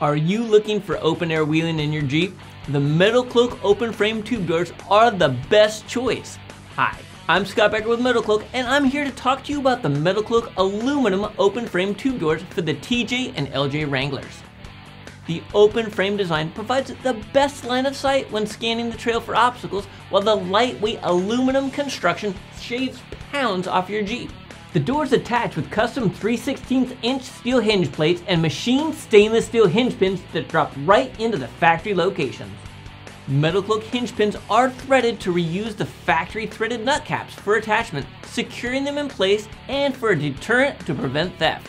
Are you looking for open air wheeling in your Jeep? The Metalcloak open frame tube doors are the best choice. Hi, I'm Scott Becker with Metalcloak, and I'm here to talk to you about the Metalcloak aluminum open frame tube doors for the TJ and LJ Wranglers. The open frame design provides the best line of sight when scanning the trail for obstacles, while the lightweight aluminum construction shaves pounds off your Jeep. The doors attach with custom 3/16" steel hinge plates and machined stainless steel hinge pins that drop right into the factory locations. Metalcloak hinge pins are threaded to reuse the factory threaded nut caps for attachment, securing them in place and for a deterrent to prevent theft.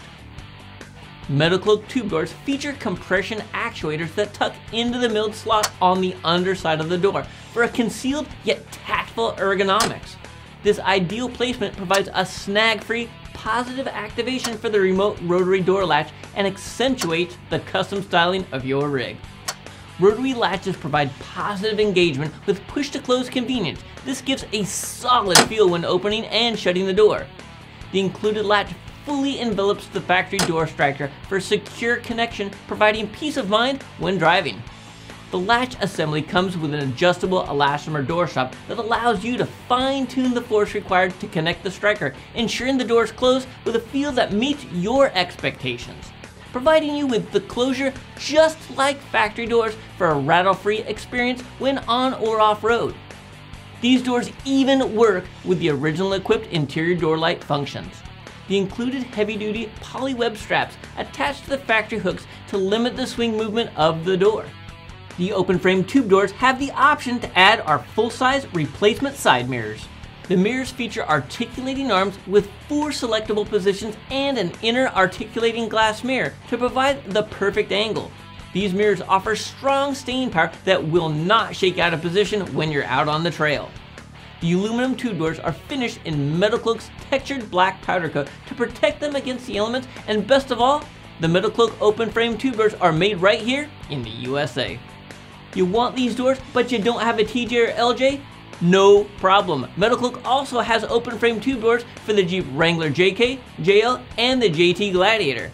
Metalcloak tube doors feature compression actuators that tuck into the milled slot on the underside of the door for a concealed yet tactful ergonomics. This ideal placement provides a snag-free, positive activation for the remote rotary door latch and accentuates the custom styling of your rig. Rotary latches provide positive engagement with push-to-close convenience. This gives a solid feel when opening and shutting the door. The included latch fully envelops the factory door striker for secure connection, providing peace of mind when driving. The latch assembly comes with an adjustable elastomer door stop that allows you to fine-tune the force required to connect the striker, ensuring the doors close with a feel that meets your expectations, providing you with the closure just like factory doors for a rattle-free experience when on or off-road. These doors even work with the original equipped interior door light functions. The included heavy-duty poly-web straps attached to the factory hooks to limit the swing movement of the door. The open frame tube doors have the option to add our full-size replacement side mirrors. The mirrors feature articulating arms with 4 selectable positions and an inner articulating glass mirror to provide the perfect angle. These mirrors offer strong staying power that will not shake out of position when you're out on the trail. The aluminum tube doors are finished in Metalcloak's textured black powder coat to protect them against the elements, and best of all, the Metalcloak open frame tube doors are made right here in the USA. You want these doors, but you don't have a TJ or LJ? No problem. Metalcloak also has open frame tube doors for the Jeep Wrangler JK, JL, and the JT Gladiator.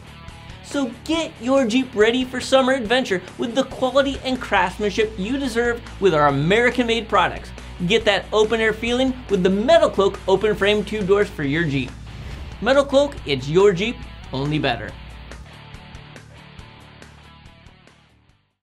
So get your Jeep ready for summer adventure with the quality and craftsmanship you deserve with our American-made products. Get that open air feeling with the Metalcloak open frame tube doors for your Jeep. Metalcloak, it's your Jeep, only better.